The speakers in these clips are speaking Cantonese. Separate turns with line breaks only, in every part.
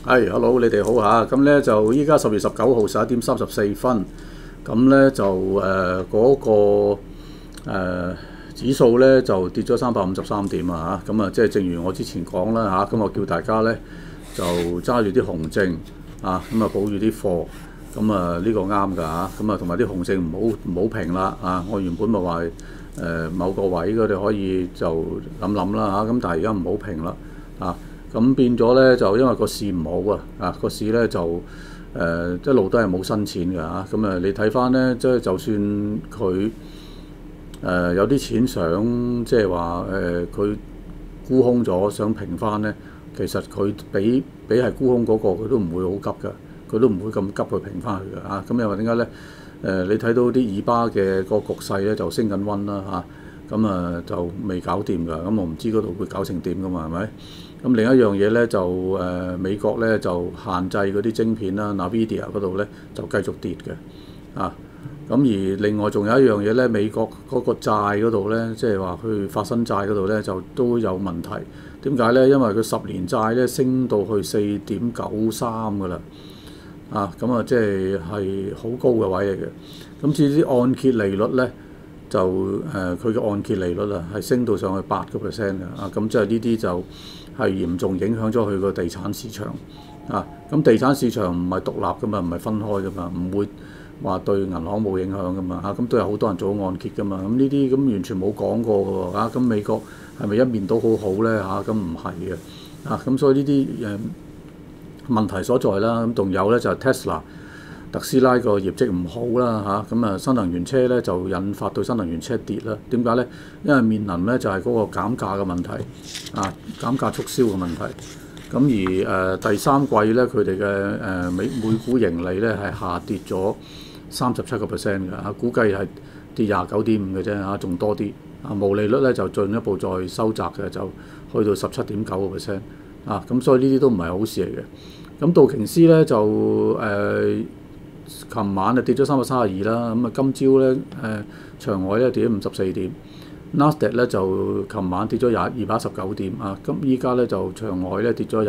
係，hello，你哋好嚇。咁咧就依家10月19號11點34分。咁咧就嗰個指數咧就跌咗353點啊嚇。咁啊，即係正如我之前講啦嚇。咁我叫大家咧就揸住啲紅證啊，咁啊保住啲貨。咁啊呢個啱㗎嚇。咁啊同埋啲紅證唔好平啦啊。我原本咪話某個位佢哋可以就諗啦嚇。咁但係而家唔好平啦啊。咁變咗咧，就因為個市唔好啊，個市咧就一路都係冇新錢㗎嚇。咁啊，你睇翻咧，即係就算佢有啲錢想即係話佢沽空咗，想平翻咧，其實佢比係沽空嗰個，佢都唔會好急㗎，佢都唔會咁急去平翻去㗎嚇。咁又話點解咧？你睇到啲以巴嘅個局勢咧就升緊溫啦嚇。咁啊就未搞掂㗎。咁我唔知嗰度會搞成點㗎嘛，係咪？咁另一樣嘢咧就美國咧就限制嗰啲晶片啦 ，Nvidia 嗰度咧就繼續跌嘅啊。咁而另外仲有一樣嘢咧，美國嗰個債嗰度咧，即係話去發生債嗰度咧就都有問題。點解咧？因為佢10年債咧升到去4.93㗎啦啊。咁啊即係好高嘅位嚟嘅。咁至於啲按揭利率咧，就佢嘅按揭利率啊係升到上去8%嘅啊。咁即係呢啲就係嚴重影響咗佢個地產市場啊！咁地產市場唔係獨立噶嘛，唔係分開噶嘛，唔會話對銀行冇影響噶嘛啊！咁都有好多人做按揭噶嘛，咁呢啲咁完全冇講過㗎喎啊！咁美國係咪一面倒好好咧嚇？咁唔係嘅啊！咁所以呢啲問題所在啦。咁仲有咧就係 Tesla 特斯拉個業績唔好啦嚇。咁啊新能源車咧就引發到新能源車跌啦。點解咧？因為面臨咧就係嗰個減價嘅問題啊，減價促銷嘅問題。咁而第三季咧佢哋嘅每股盈利咧係下跌咗37%嘅嚇，估計係跌29.5嘅啫嚇，仲多啲啊。毛利率咧就進一步再收窄嘅，就去到17.9%啊。咁所以呢啲都唔係好事嚟嘅。咁道瓊斯咧就琴晚就跌咗332啦，咁啊今朝咧場外咧跌咗54點 ，Nasdaq 咧就琴晚跌咗219點啊，咁依家咧就場外咧跌咗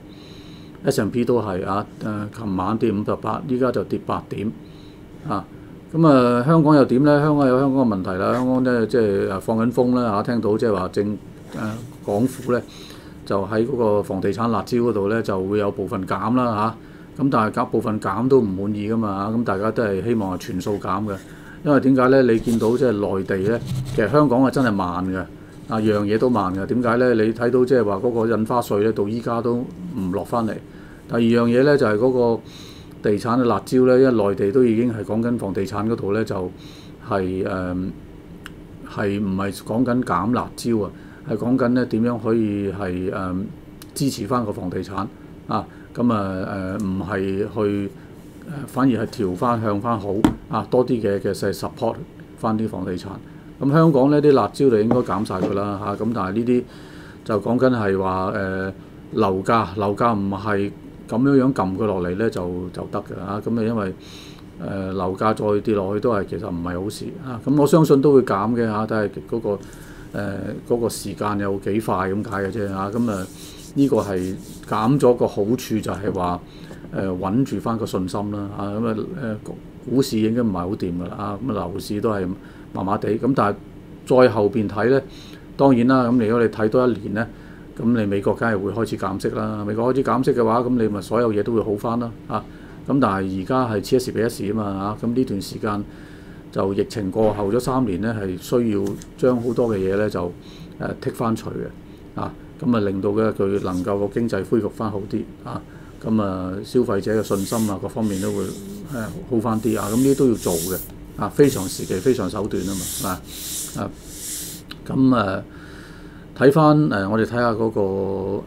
27，S&P 都係啊，琴晚跌58，依家就跌8點啊。咁啊香港又點咧？香港有香港嘅問題啦，香港咧即係放緊風啦嚇，聽到即係話港府咧就喺嗰個房地產辣招嗰度咧就會有部分減啦嚇。咁但係部分減都唔滿意㗎嘛，咁大家都係希望係全數減嘅，因為點解咧？你見到即係內地咧，其實香港係真係慢嘅，啊樣嘢都慢嘅。點解咧？你睇到即係話嗰個印花稅咧，到依家都唔落翻嚟。第二樣嘢咧就係嗰個地產嘅辣招咧，因為內地都已經係講緊房地產嗰度咧，就係係唔係講緊減辣招啊？係講緊咧點樣可以係支持翻個房地產啊？咁啊唔係去反而係調翻向翻好啊，多啲嘅support 翻啲房地產。咁香港呢啲辣椒就應該減晒佢啦嚇。咁但係呢啲就講緊係話樓價唔係咁樣撳佢落嚟咧就得㗎嚇。咁啊因為樓價再跌落去都係其實唔係好事啊。咁我相信都會減嘅嚇，但係嗰個時間有幾快咁解嘅啫嚇。咁啊呢個係減咗個好處就係話穩住翻個信心啦啊。咁啊股市應該唔係好掂㗎啦啊。咁啊樓市都係麻麻地咁，但係再後邊睇咧，當然啦。咁如果你睇多一年咧，咁你美國梗係會開始減息啦。美國開始減息嘅話，咁你咪所有嘢都會好翻啦啊。咁但係而家係此一時彼一時啊嘛啊。咁呢段時間就疫情過後咗3年咧，係需要將好多嘅嘢咧就剔翻除嘅啊。咁啊令到嘅佢能夠個經濟恢復翻好啲啊。咁啊消費者嘅信心啊各方面都會好翻啲啊。咁呢啲都要做嘅啊。非常時期非常手段啊嘛啊。咁睇翻我哋睇下嗰個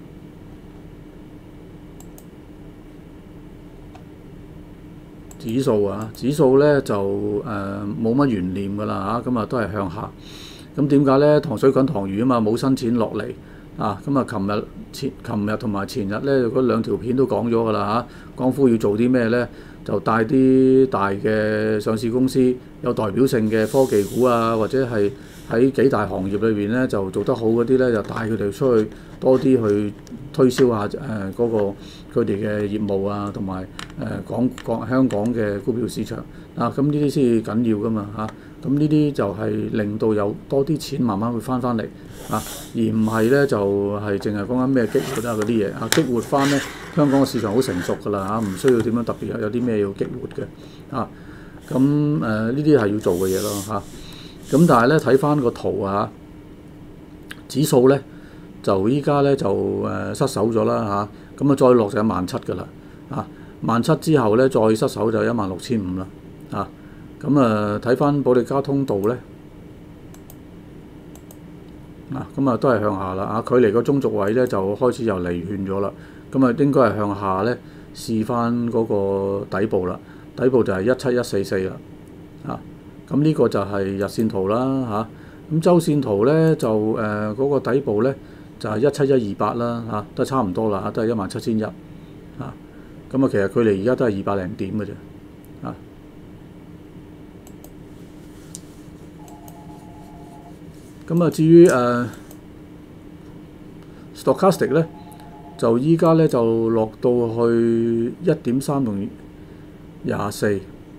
指數啊，指數咧就冇乜懸念㗎啦嚇。咁啊都係向下。咁點解咧？糖水滾糖魚啊嘛，冇新錢落嚟啊。咁啊琴日同埋前日咧嗰兩條片都講咗㗎啦嚇。港府要做啲咩咧？就帶啲大嘅上市公司有代表性嘅科技股啊，或者係喺幾大行業裏邊咧就做得好嗰啲咧，就帶佢哋出去多啲去推銷下嗰個佢哋嘅業務啊，同埋講香港嘅股票市場啊，咁呢啲先至緊要噶嘛嚇。咁呢啲就係令到有多啲錢慢慢會翻嚟啊，而唔係咧就係淨係講緊咩激活啊嗰啲嘢啊，激活翻咧香港嘅市場好成熟㗎啦嚇，唔需要點樣特別有啲咩要激活嘅啊。咁呢啲係要做嘅嘢咯嚇。咁但係咧睇翻個圖啊，指數咧就依家咧就失守咗啦嚇。咁啊再落就17,000㗎啦啊，17,000之後咧再失守就16,500啦啊。咁睇翻保利加通道咧，咁都係向下啦啊！距離個中軸位咧就開始又離遠咗啦，咁應該係向下咧試翻嗰個底部啦，底部就係17144啦啊！咁呢個就係日線圖啦嚇，咁周線圖咧就嗰個底部咧就係17128啦嚇，都係差唔多啦都係17,100啊！咁其實距離而家都係200零點嘅啫啊！咁至於stochastic 咧，就依家咧就落到去1.3同24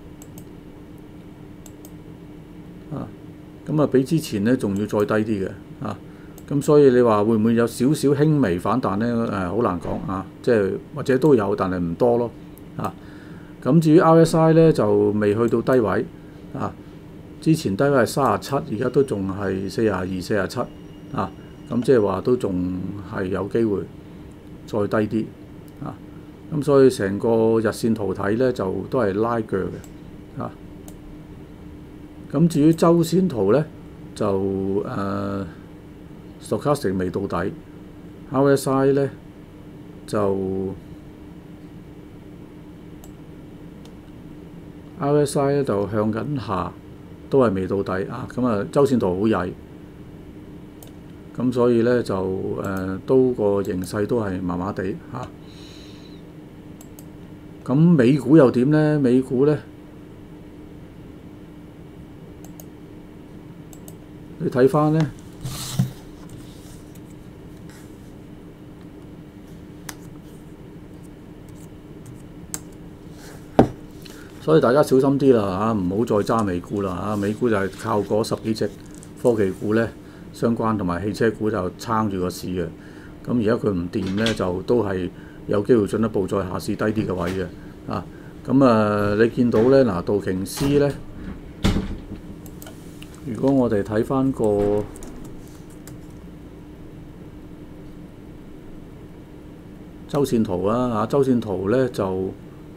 啊，咁比之前咧仲要再低啲嘅啊，咁所以你話會唔會有少少輕微反彈咧？好難講啊，即係或者都有，但係唔多咯啊。咁至於 RSI 咧就未去到低位啊。之前低位係37，而家都仲係42、47啊，咁即係話都仲係有機會再低啲啊，咁所以成個日線圖睇咧就都係拉鋸嘅啊。咁至於周線圖咧就stochastic 未到底 ，RSI 咧就 RSI 咧就向緊下。都係未到底啊！咁周線圖好曳，咁所以咧就都個形勢都係麻麻地嚇。咁美股又點咧？美股咧，你睇翻咧，所以大家小心啲啦嚇，唔好再揸美股啦嚇。美股就係靠嗰10幾隻科技股咧相關，同埋汽車股就撐住個市嘅。咁而家佢唔掂咧，就都係有機會進一步再下試低啲嘅位嘅啊。咁你見到咧嗱，道瓊斯咧，如果我哋睇翻個周線圖啦嚇，周線圖咧就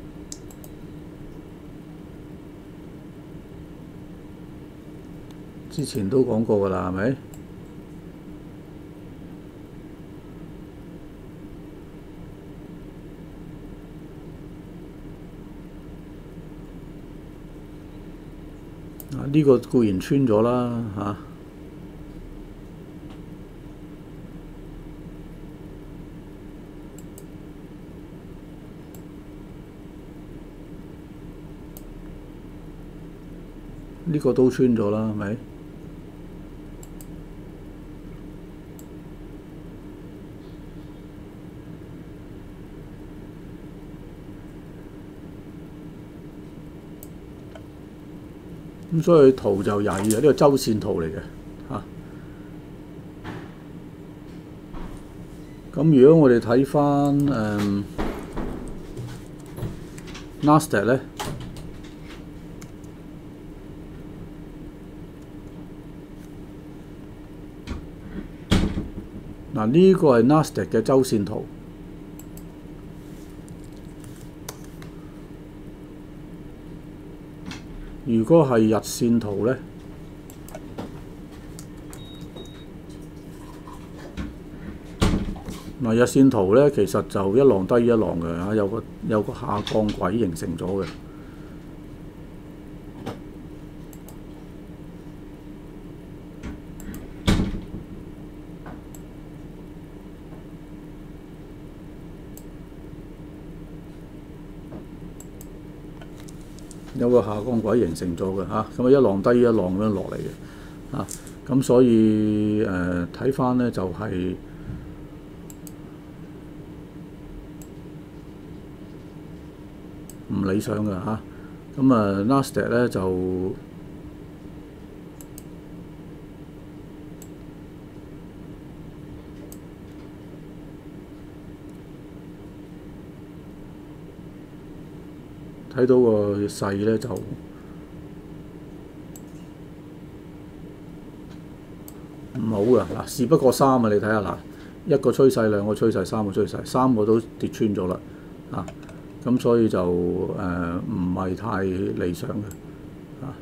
之前都講過㗎啦，係咪？呢個固然穿咗啦嚇。呢個都穿咗啦，係咪？咁所以圖就曳嘅，呢個周線圖嚟嘅嚇。咁如果我哋睇翻Nasdaq 咧，嗱呢個係 Nasdaq 嘅周線圖。如果係日線圖咧，日線圖咧其實就一浪低一浪嘅嚇，有個下降軌形成咗嘅。有個下降軌形成咗嘅嚇，咁一浪低一浪咁樣落嚟嘅嚇。 咁所以睇翻咧就係、唔理想嘅嚇。咁Nasdaq 咧就睇到個勢咧就唔好嘅嗱，事不過三啊！你睇下嗱，一個趨勢、兩個趨勢、三個趨勢，三個都跌穿咗啦啊！咁所以就唔係太理想嘅啊。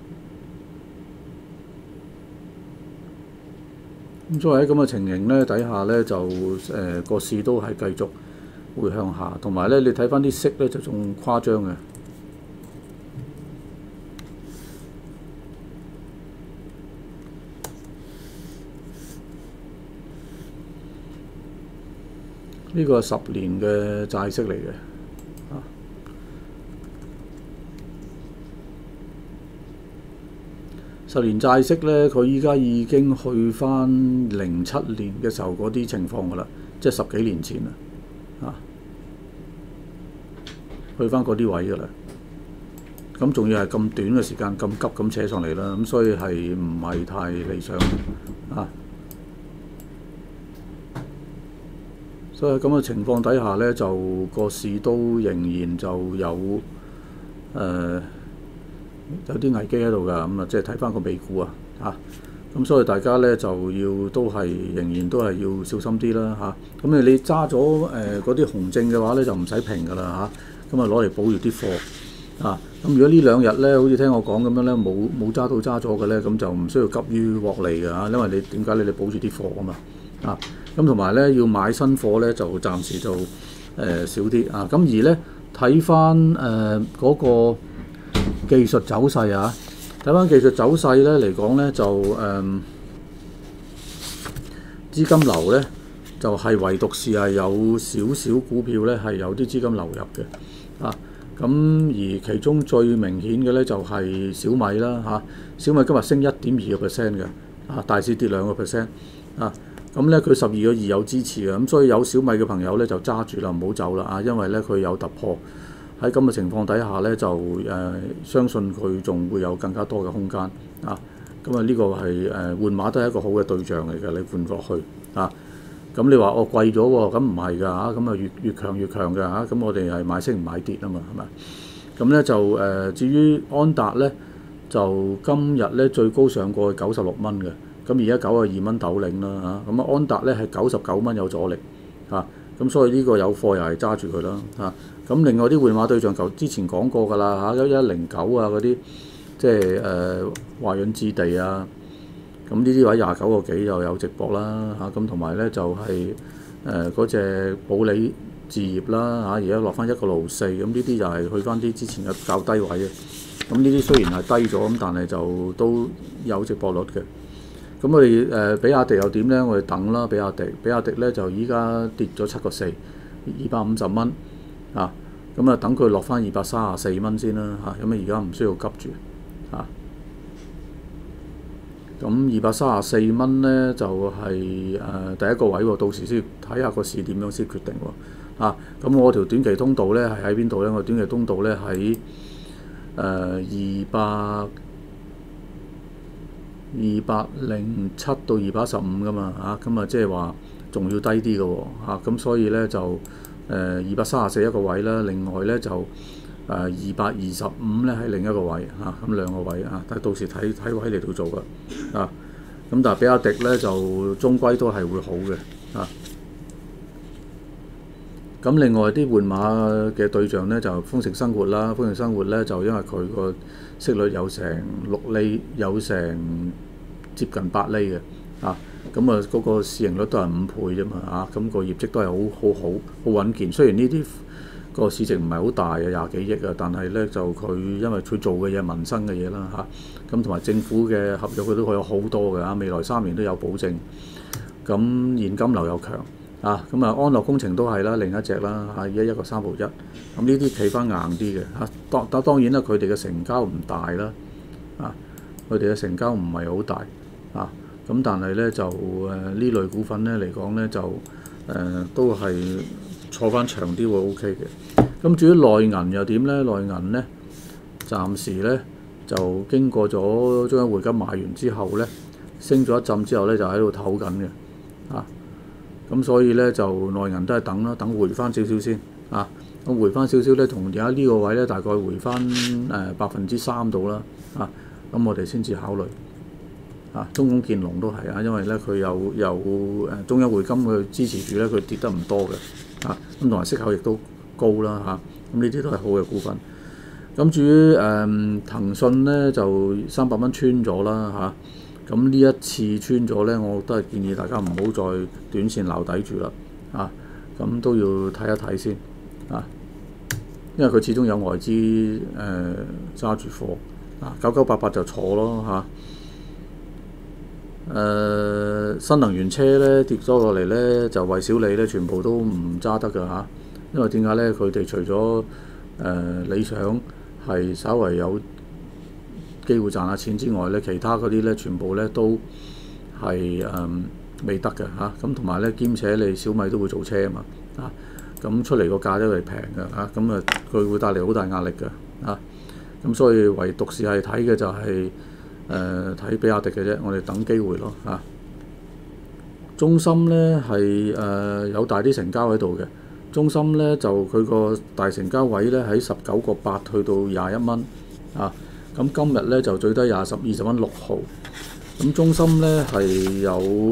咁所以喺咁嘅情形咧底下咧就個市都係繼續會向下，同埋咧你睇翻啲息咧就仲誇張嘅。呢個係10年嘅債息嚟嘅，啊，10年債息咧，佢依家已經去翻07年嘅時候嗰啲情況㗎啦，即係10幾年前啦，啊，去翻嗰啲位㗎啦。咁仲要係咁短嘅時間咁急咁扯上嚟啦，咁所以係唔係太理想啊？所以咁嘅情況底下咧，就個市都仍然就有有啲危機喺度㗎。咁啊，即係睇翻個美股啊，嚇。咁所以大家咧就要都係仍然都係要小心啲啦，嚇。咁你揸咗嗰啲紅證嘅話咧，就唔使平㗎啦，嚇。咁啊攞嚟保住啲貨啊。咁如果呢2日咧，好似聽我講咁樣咧，冇揸咗嘅咧，咁就唔需要急於獲利㗎嚇，因為你點解你哋保住啲貨啊嘛，啊。咁同埋咧，要買新貨咧，就暫時就少啲啊。咁而咧睇翻嗰個技術走勢啊，睇翻技術走勢咧嚟講咧，就資金流咧就係唯獨是係有少少股票咧係有啲資金流入嘅啊。咁而其中最明顯嘅咧就係小米啦嚇，小米今日升1.2% 嘅啊，大市跌2% 啊。咁咧佢12個2有支持嘅，咁所以有小米嘅朋友咧就揸住啦，唔好走啦啊！因為咧佢有突破，喺咁嘅情況底下咧就相信佢仲會有更加多嘅空間啊！咁啊呢個係換馬都係一個好嘅對象嚟嘅，你換落去啊！咁你話貴咗喎，咁唔係㗎嚇，咁啊越強越強㗎嚇，咁我哋係買升唔買跌啊嘛，係咪？咁咧就至於安達咧，就今日咧最高上過去96蚊嘅。咁而家92蚊斗領啦嚇，咁安達咧係99蚊有阻力嚇，咁所以呢個有貨又係揸住佢啦嚇。咁另外啲換馬對象之前講過㗎啦嚇，1109啊嗰啲，即係華潤置地啊，咁呢啲位29個幾又有直播啦嚇，咁同埋咧就係嗰隻保利置業啦嚇，而家落翻1個64，咁呢啲就係去翻啲之前嘅較低位嘅。咁呢啲雖然係低咗，咁但係就都有直播率嘅。咁我哋比亞迪又點咧？我哋等啦，比亞迪咧就依家跌咗7個4，250蚊啊！咁啊等佢落翻234蚊先啦嚇，咁啊而家唔需要急住啊。咁234蚊咧就係第一個位喎，到時先睇下個市點樣先決定喎啊！咁我條短期通道咧係喺邊度咧？我短期通道咧喺207到215㗎嘛嚇，咁啊即係話仲要低啲嘅喎嚇，咁所以咧就234一個位啦，另外咧就225咧係另一個位嚇，咁兩個位啊，但係到時睇位嚟到做㗎啊，咁但係比亞迪咧就終歸都係會好嘅啊。咁另外啲換馬嘅對象咧就豐盛生活啦，豐盛生活咧就因為佢個息率有成6厘，有成接近8厘嘅啊，咁啊嗰個市盈率都係5倍啫嘛啊，咁個業績都係好穩健。雖然呢啲個市值唔係好大嘅20幾億啊，但係咧就佢因為佢做嘅嘢民生嘅嘢啦嚇，咁同埋政府嘅合約佢都有好多嘅啊，未來3年都有保證，咁現金流又強。啊，咁啊安樂工程都係啦，另一隻啦嚇，而家1個3毫1，咁呢啲企翻硬啲嘅嚇。當然啦，佢哋嘅成交唔大啦，啊，佢哋嘅成交唔係好大，啊， 咁但係咧就呢類股份咧嚟講咧就都係坐翻長啲會 OK 嘅。咁至於內銀又點咧？內銀咧暫時咧就經過咗中央匯金買完之後咧，升咗一陣之後咧就喺度唞緊嘅咁所以咧就內銀都係等啦，等回翻少少先咁回翻少少咧，同而家呢個位咧大概回翻3%度啦咁我哋先至考慮中工建農都係因為咧佢有中央匯金去支持住咧，佢跌得唔多嘅咁同埋息口亦都高啦咁呢啲都係好嘅股份。咁至於騰訊咧就300蚊穿咗啦咁呢一次穿咗咧，我都係建議大家唔好再短線撈底住啦咁都要睇一睇先因為佢始終有外資揸住貨9988就坐咯新能源車咧跌咗落嚟咧，就為小利咧全部都唔揸得㗎因為點解咧？佢哋除咗理想係稍為有機會賺下錢之外咧，其他嗰啲咧全部咧都係未得嘅咁同埋咧兼且你小米都會做車啊嘛咁出嚟個價都係平嘅咁佢會帶嚟好大壓力嘅咁所以唯獨是係睇嘅就係睇比亞迪嘅啫，我哋等機會咯中芯咧係有大啲成交喺度嘅，中芯咧就佢個大成交位咧喺19.8去到21蚊咁今日咧就最低20蚊6毫，咁中芯咧係有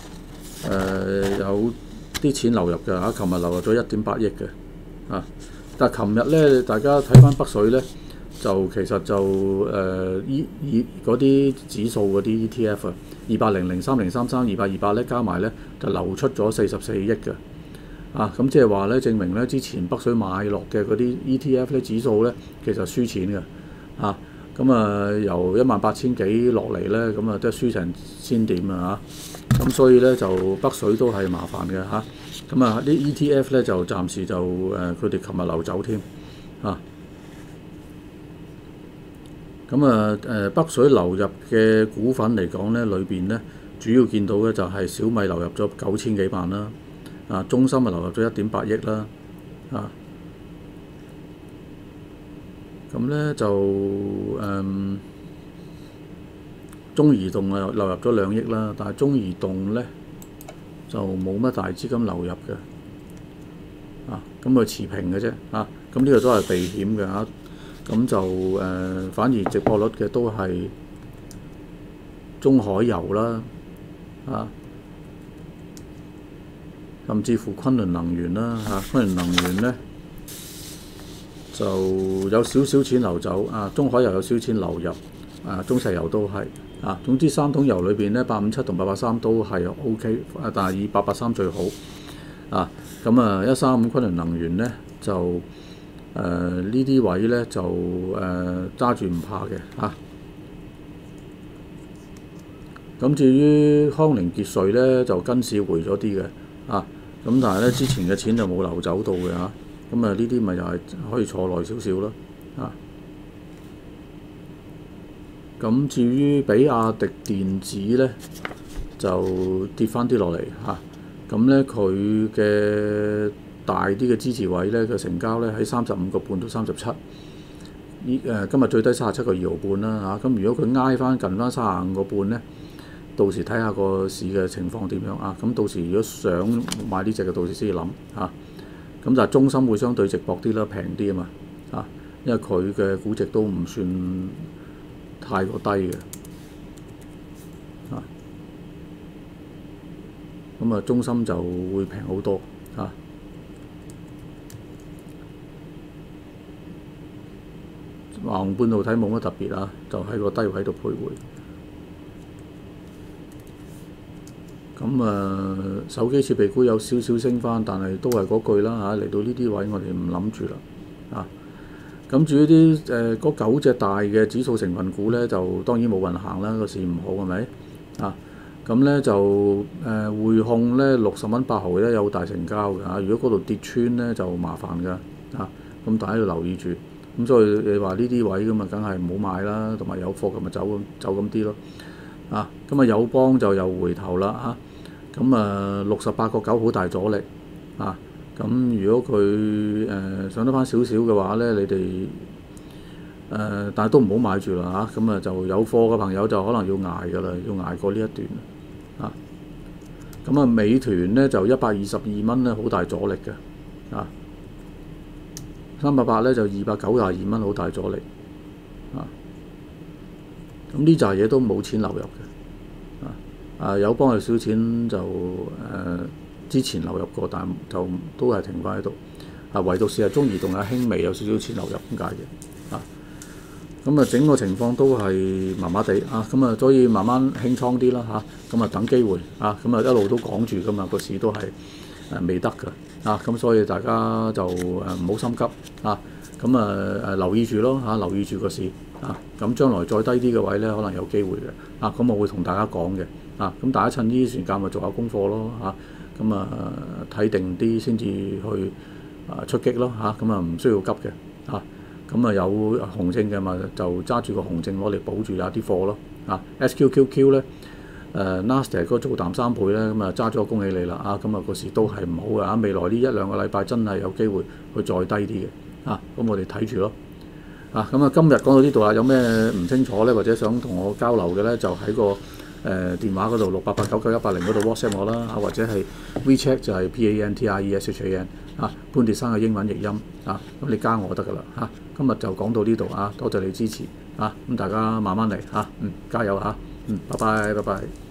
啲錢流入嘅琴日流入咗1.8億嘅但係琴日咧大家睇翻北水咧，就其實就嗰啲指數嗰啲 ETF 200、3033、2828咧加埋咧就流出咗44億嘅咁即係話咧證明咧之前北水買落嘅嗰啲 ETF 咧指數咧其實輸錢嘅由18000幾落嚟咧咁都係輸成1000點咁所以咧就北水都係麻煩嘅啲 ETF 咧就暫時就佢哋琴日流走添北水流入嘅股份嚟講咧，裏邊咧主要見到嘅就係小米流入咗9000幾萬啦中芯流入咗1.8億啦咁咧就中移動流入咗2億啦，但係中移動咧就冇乜大資金流入嘅咁佢持平嘅啫咁呢個都係避險嘅咁就反而直播率嘅都係中海油啦甚至乎昆侖能源啦昆侖能源咧就有少少錢流走中海油有少少錢流入中石油都係總之3桶油裏邊咧857同883都係 OK 但係以883最好咁135昆侖能源咧就呢啲位咧就揸住唔怕嘅咁至於康寧傑瑞咧就跟市回咗啲嘅咁但係咧之前嘅錢就冇流走到嘅咁呢啲咪又係可以坐耐少少咯咁至於比亞迪電子咧就跌翻啲落嚟咁咧佢嘅大啲嘅支持位咧嘅成交咧喺35.5到37，今日最低37.2毫半啦咁如果佢挨翻近翻35.5咧，到時睇下個市嘅情況點樣咁到時如果想買呢隻嘅，到時先諗咁但係中芯會相對值博啲啦，平啲啊嘛因為佢嘅估值都唔算太過低嘅咁中芯就會平好多華虹半導體冇乜特別就喺個低位度徘徊。咁手機設備股有少少升翻，但係都係嗰句啦嚟到呢啲位我哋唔諗住啦咁至於啲嗰9隻大嘅指數成分股咧，就當然冇運行啦，個市唔好係咪咁咧就匯控咧60蚊8毫咧有大成交嘅如果嗰度跌穿咧就麻煩㗎咁大家要留意住。咁所以你話呢啲位咁梗係唔好買啦，同埋有貨咁咪走咁啲咯。 啊，咁啊友邦就又回頭啦嚇，咁68.9好大阻力啊，咁如果佢上得翻少少嘅話咧，你哋但係都唔好買住啦嚇，咁就有貨嘅朋友就可能要捱㗎啦，要捱過呢一段啊。咁美團咧就122蚊咧，好大阻力嘅啊。388咧就292蚊，好大阻力啊。咁呢扎嘢都冇錢流入嘅友邦有少錢就之前流入過，但就都係停翻喺度唯獨是中移動輕微有少少錢流入咁解嘅咁整個情況都係麻麻地咁所以慢慢輕倉啲啦咁等機會咁一路都講住噶嘛，個市都係未得㗎咁所以大家就唔好心急咁留意住咯留意住個市咁將來再低啲嘅位咧，可能有機會嘅咁我會同大家講嘅咁大家趁呢啲時間咪做下功課咯咁睇定啲先至去出擊咯咁唔需要急嘅咁有紅證嘅嘛，就揸住個紅證攞嚟保住有啲貨咯SQQQ 咧Nasdaq 嗰做淡3倍咧，咁揸咗恭喜你啦咁個市都係唔好嘅未來呢1-2個禮拜真係有機會去再低啲嘅咁我哋睇住咯咁今日講到呢度啦，有咩唔清楚咧，或者想同我交流嘅咧，就喺個電話嗰度68899180嗰度 WhatsApp 我啦或者係 WeChat 就係 PANTRESHAN潘鐵珊嘅英文譯音咁你加我得㗎啦今日就講到呢度多謝你支持咁大家慢慢嚟加油拜拜。